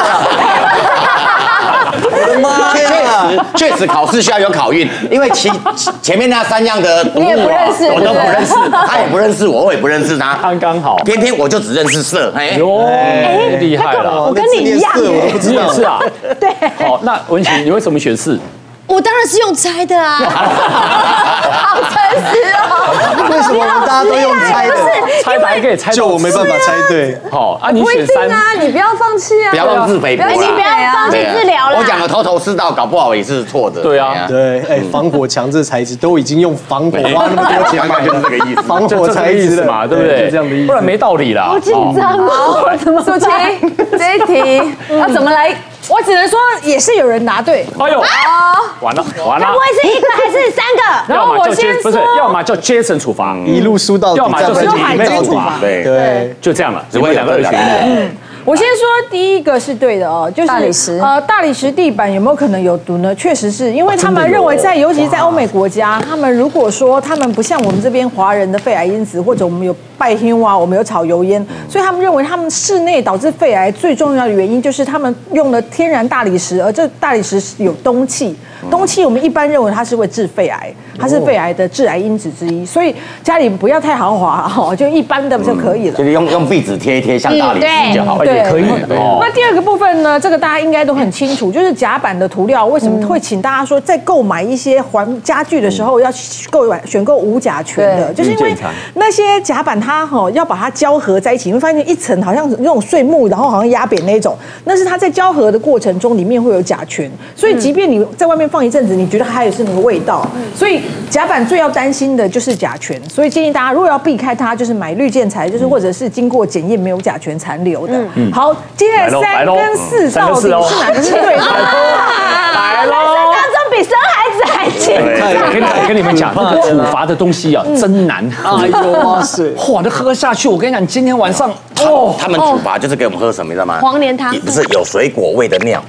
我的妈呀！ 确实考试需要有考运，因为其前面那三样的读物啊，我都不认识，他也不认识我，我也不认识他， 刚刚好。 偏偏我就只认识色，哎呦，厉害了！ 我跟你一样， 我都不知道是啊。 对。 好，那文琪，你为什么选四？ 我当然是用猜的啊， 好诚实哦。 为什么我们大家都用猜的？ 猜还可以猜， 就我没办法猜对。 好啊，你选三啊，你不要放弃啊， 不要妄自菲薄啦， 你不要放弃治疗了。 我讲的头头是道，搞不好也是错的。 对啊， 对，哎，防火墙这材质都已经用防火花那么多钱买， 就是这个意思。 防火材质嘛，对不对？ 这样的意思， 不然没道理啦。 好紧张哦，怎么？ 苏青，这一题要怎么来？ 我只能说也是有人答对。 哎呦，完了完了！ 该不会是一个还是三个？ 然后我先不是，要么叫 Jason 处罚， 一路输到底， 要么就是你们处罚， 对对， 就这样了，只会两个二选一。 我先说第一个是对的哦，就是大理石呃大理石地板有没有可能有毒呢？确实是因为他们认为在，尤其是在欧美国家，他们如果说他们不像我们这边华人的肺癌因子，或者我们有拜香啊，我们有炒油烟，所以他们认为他们室内导致肺癌最重要的原因就是他们用了天然大理石，而这大理石有氡气，氡气我们一般认为它是会致肺癌，它是肺癌的致癌因子之一，所以家里不要太豪华哈，就一般的就可以了， 就是用用壁纸贴一贴，像大理石就好， 也可以。 那第二个部分呢，这个大家应该都很清楚，就是甲板的涂料为什么会请大家说在购买一些环家具的时候要购买选购无甲醛的，就是因为那些甲板它哈要把它胶合在一起，你会发现一层好像那种碎木，然后好像压扁那种，那是它在胶合的过程中里面会有甲醛，所以即便你在外面放一阵子，你觉得还是那个味道，所以甲板最要担心的就是甲醛，所以建议大家如果要避开它，就是买绿建材，就是或者是经过检验没有甲醛残留的。好，接下来三跟四到底是哪个是对的？ 来喽！ 当中比生孩子还紧张。 跟我跟你们讲，那个处罚的东西啊，真难喝。 哎呦哇塞！ 哇，那喝下去，我跟你讲，今天晚上哦，他们处罚就是给我们喝什么，你知道吗？ 黄连汤， 不是有水果味的尿。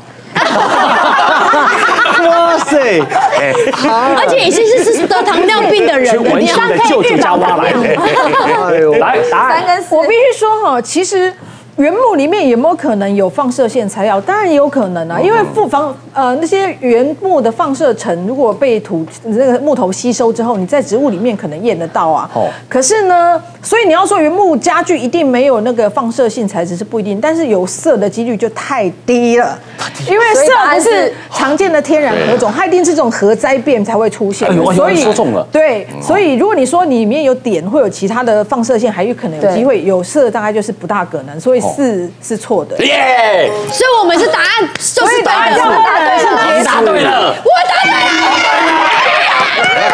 哇塞！ 而且已经是是得糖尿病的人了， 文青的舅舅家挖来的。 哎呦， 来答案。 三跟四， 我必须说哈，其实。原木里面有没有可能有放射线材料？当然也有可能啊，因为复防呃那些原木的放射层如果被土那个木头吸收之后，你在植物里面可能验得到啊。哦。可是呢，所以你要说原木家具一定没有那个放射性材质是不一定，但是有铯的几率就太低了，因为铯不是常见的天然核种，它一定是这种核灾变才会出现。 所以说中了。 对，所以如果你说里面有碘会有其他的放射线，还有可能有机会有铯，大概就是不大可能，所以。 四是错的。 耶！ 所以我们是答案就是对的， 答对了， 你答对了， 我答对了。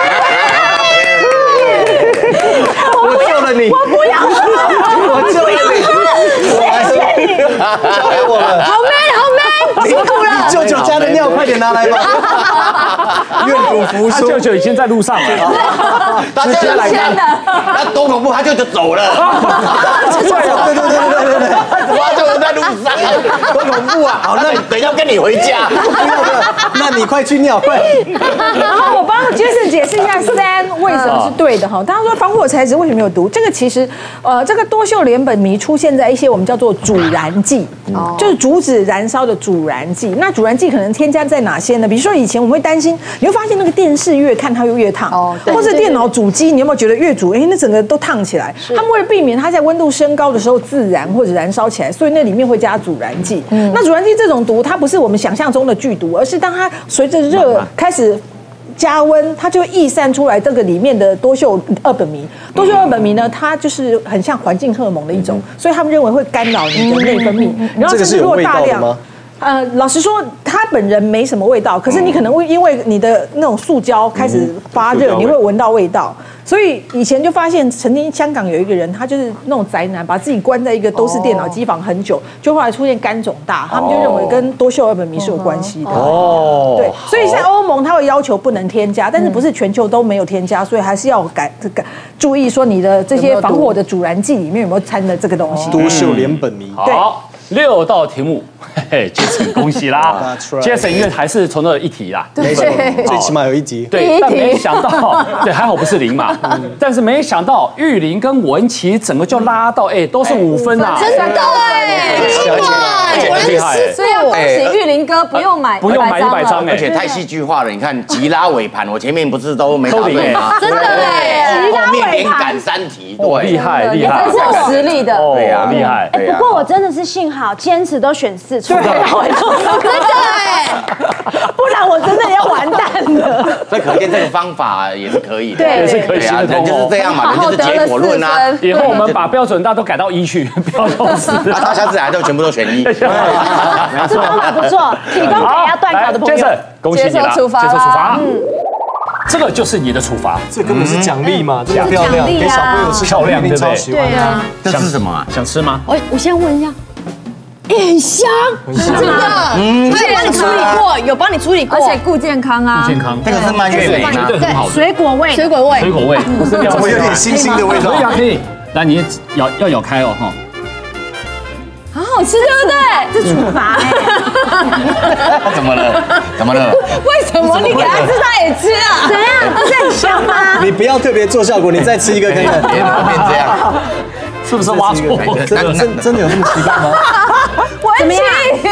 我救了你， 我不要说， 我救了你，我还是交给我了。 好 man 好 man， 辛苦了。 你舅舅家的尿快点拿来吧。愿赌服输， 他舅舅已经在路上了， 他舅舅来看，那多恐怖，他舅舅走了。 对对对对对对对， 他舅舅在路上，多恐怖啊！好，那等一下跟你回家。 那你快去尿，快。 然后我帮杰森解释一下三为什么是对的哈。他说防火材质为什么有毒？这个其实呃，这个多溴联苯醚出现在一些我们叫做阻燃剂，就是阻止燃烧的阻燃剂。那阻燃剂可能添加在哪些呢？比如说以前我们会担心，你会发现那个电视越看它会越烫，哦，或是电脑主机，你有没有觉得越煮，哎，那整个都烫起来？他们为了避免它在温度升高的时候自燃或者燃烧起来，所以那里面会加阻燃剂。那阻燃剂这种毒，它不是我们想象中的剧毒，而是当它随着热开始加温，它就会逸散出来这个里面的多溴二苯醚。多溴二苯醚呢，它就是很像环境荷尔蒙的一种，所以他们认为会干扰你的内分泌。然后这个是有味道的吗？ 呃，老实说，它本人没什么味道，可是你可能会因为你的那种塑胶开始发热，你会闻到味道。所以以前就发现，曾经香港有一个人，他就是那种宅男，把自己关在一个都是电脑机房很久，就后来出现肝肿大，他们就认为跟多溴二苯醚是有关系的。哦，对，所以像欧盟，它会要求不能添加，但是不是全球都没有添加，所以还是要改改注意说你的这些防火的阻燃剂里面有没有掺的这个东西。 多溴联苯醚。 好。六道题目，嘿嘿，Jason 恭喜啦 ！Jason 因为还是从那一题啦， 没错，最起码有一题。 对，但没想到，对，还好不是零嘛。但是没想到玉林跟文琪整个就拉到，哎，都是五分啊！ 真的哎， 哇，厉害！ 所以要恭喜玉林哥，不用买不用买一百张， 而且太戏剧化了。你看急拉尾盘，我前面不是都没答对吗？ 真的哎， 后面连赶三题，对， 厉害厉害， 是有实力的。 对呀，厉害。 哎，不过我真的是幸好坚持都选四出，真的哎， 不然我真的要完蛋了。 所以可见这个方法也是可以的， 也是可以行得通。 人就是这样嘛，人就是结果论啊。 以后我们把标准大都改到一去，不要都是。 啊，他下次来就全部都选一。 这方法不错，提供给要断考的朋友。 Jason，恭喜你了，接受处罚。嗯。这个就是你的处罚， 这根本是奖励嘛，这么漂亮，给小朋友吃漂亮，对不对？ 对啊。 这是什么啊？ 想吃吗？ 我我先问一下。很香， 真的， 嗯，他有帮你处理过，有帮你处理过， 而且顾健康啊， 顾健康， 这个是蔓越莓， 绝对很好， 水果味，水果味， 水果味， 怎么有点腥腥的味道？ 可以啊，可以。来，你咬要咬开哦，哈， 好好吃，对不对？ 这处罚哎， 怎么了？怎么了？ 为什么你给他吃，他也吃啊？ 怎样？不是很香吗？ 你不要特别做效果，你再吃一个可以了， 别变这样。 是不是挖错？ 真真真的有那么奇怪吗？ 怎么样？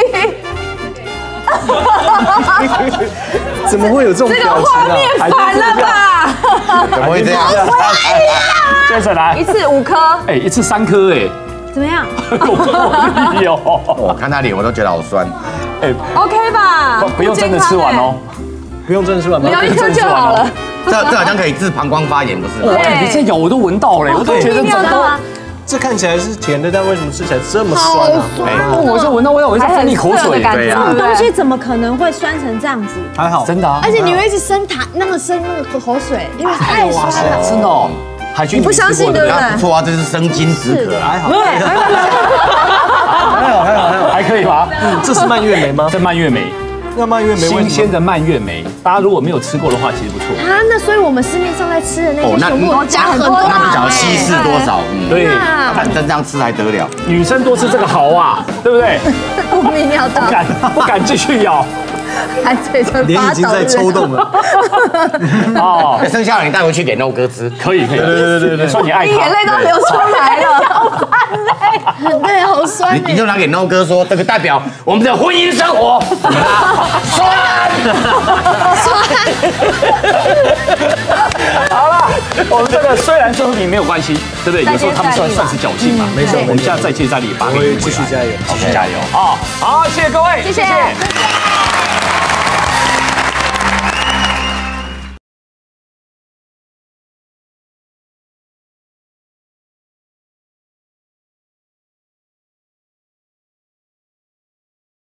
怎么会有这种表情啊？ 这个画面反了吧？ 怎么会这样？ 接着来， 一次五颗， 哎，一次三颗，哎， 怎么样？ 够力哦！ 我看他脸，我都觉得好酸。 哎 ，OK 吧？ 不用真的吃完哦， 不用真的吃完吗？ 咬一颗就好了。 这这好像可以治膀胱发炎，不是吗？ 你这咬我都闻到了，我都觉得整个。 这看起来是甜的，但为什么吃起来这么酸啊？ 我就闻到味道，我就分你口水。 对呀， 这种东西怎么可能会酸成这样子？ 还好， 真的啊！ 而且你会一直生痰，那个生那个口水，因为太酸了。 真的哦，海军你不相信对不对？ 不错啊，这是生津止渴， 还好， 还好，还好，还好，还可以吧？ 嗯，这是蔓越莓吗？ 这蔓越莓。 那蔓越莓新鲜的蔓越莓，大家如果没有吃过的话，其实不错啊。那所以我们市面上在吃的那些全部都加很多， 那你讲稀释多少？ 嗯，对， 反正这样吃还得了？ 女生多吃这个好啊，对不对？ 我泌尿道， 不敢不敢继续咬， 还嘴唇脸已经在抽动了。 哦，剩下的你带回去给 No 哥吃， 可以可以，对对对对，算你爱他， 你眼泪都流出来了， 好酸嘞，对，好酸。 你你就拿给 No 哥说，这个代表我们的婚姻生活酸。 好了，我们这个虽然最后你没有关系，对不对？有时候他们算算是侥幸嘛，没错。我们现在再接再厉，把会继续加油， 继续加油啊！好，谢谢各位， 谢谢。